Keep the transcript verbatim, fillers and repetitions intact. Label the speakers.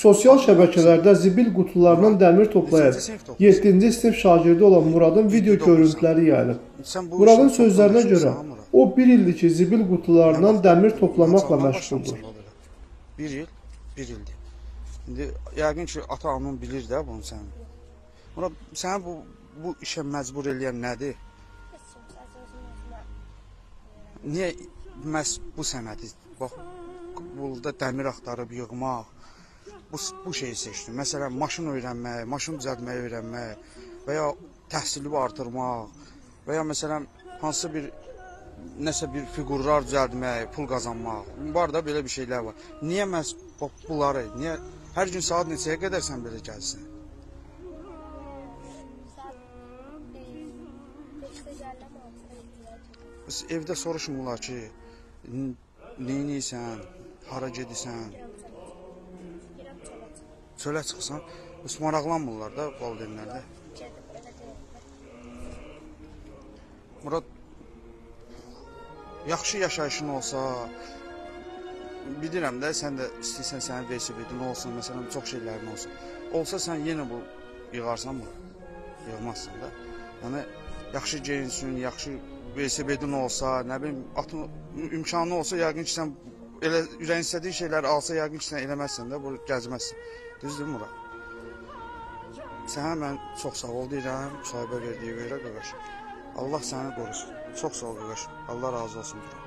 Speaker 1: Sosial şəbəkələrdə zibil qutularından dəmir toplayan yeddinci sinif şagirdi olan Muradın video görüntüləri yayılıb. Muradın sözlərinə görə, o bir ildir ki, zibil qutularından dəmir toplamakla məşğuldur.
Speaker 2: Bir il, bir ildir. İndi yəqin ki, ata-anın bilir də bunu sənin. Murad, səni bu, bu işə məcbur eləyən nədir? Niyə məhz bu sənədi, bax, burada dəmir axtarıb yığmaq, bu, bu şeyi seçdim. Məsələn, maşın öyrənmək, maşın düzəltməyi öyrənmək və ya təhsili artırmaq və ya məsələn, hansısa bir, nəsə bir fiqurlar düzəltmək, pul qazanmaq. Var da belə bir şeylər var. Niyə məhz bunları, niyə hər gün saat neçəyə qədər sən belə gəlsin? Evdə soruşmurlar ki, neyniysən, hara gedirsən, çölə çıxsan, maraqlanmırlar da valideynlərdə. Murad, yaxşı yaşayışın olsa, bilirəm də, sən də istəyirsən sənin velosipedin olsun, məsələn, çox şeylərin olsun. Olsa sən yenə bu yığarsan mı? Yığmazsan da. Yəni, yaxşı geyinsin, yaxşı velosipedin olsa, nə bilim, atın imkanı olsa, yəqin ki, sən elə ürəyin istədiyin şeyləri alsa, yəqin ki, sən eləməzsən də, bunu gəzməzsən. Düzdür, Murad? Sənə mən çox sağ ol deyirəm, sahibə verdiyi görə, qaqaş. Allah səni qorusun. Çox sağ ol, qaqaş. Allah razı olsun.